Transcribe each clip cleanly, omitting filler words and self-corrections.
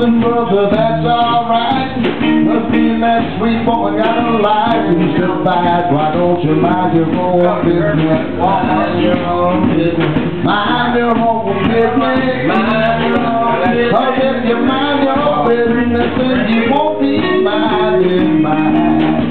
nothing, brother, that's alright. Must be that sweet woman got a license to fight. Why don't you mind your own business? Mind your own business. Mind your own business. Mind your own business. Cause if you mind your business, then you won't be minding mine.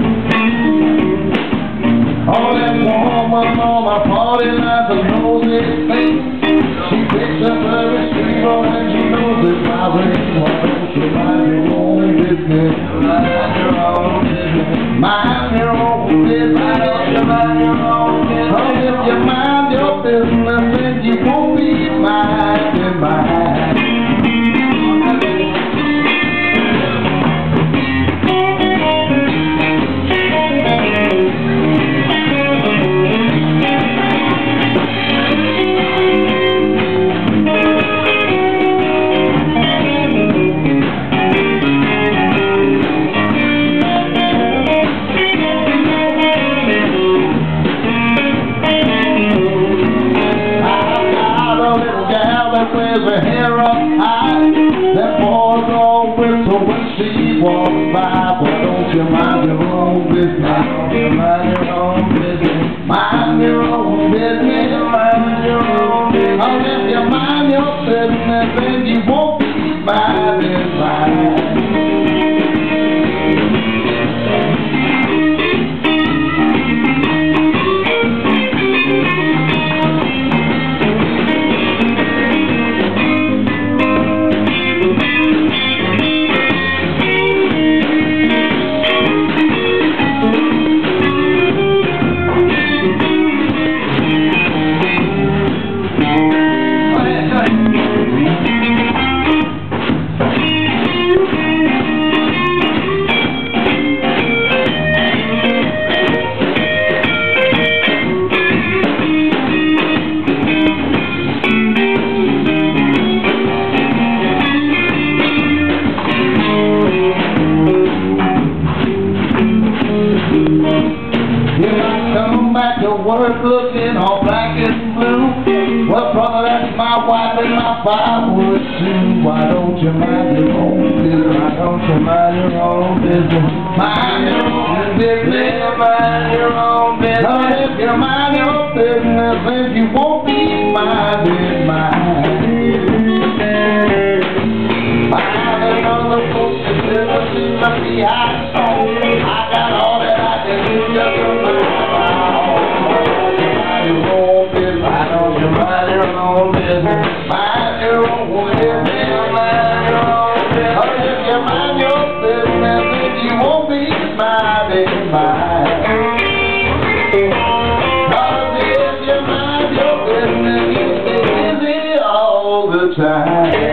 Oh, that woman on my party like a nosy face. She picks up every street and she knows it's my ring. Why don't you mind your own business? Mind your own business. Mind your own business. Why don't you mind your own business? Oh, if you mind your business, then you won't be minding mine. Wears her hair up high. That boy's all whistle when she walks by. Why don't you mind your own business? Mind your own business. Mind your own business. Mind your own business. Oh, if you mind your business, then you won't be minding mine. Work looking all black and blue. Well, brother, that's my wife and my firewood too. Why don't you mind your own business? Why don't you mind your own business? Mind your own business. Mind your own business. Now, if you mind your business, then you won't be minding mine. Minding other folks' business is a hot song. I got all that I can do just to mind my own. Why don't you mind your own business? Mind your own business. Mind your own business. Or if you mind your business, then you won't be minding mine. Cause if you mind your business, you stay busy all the time.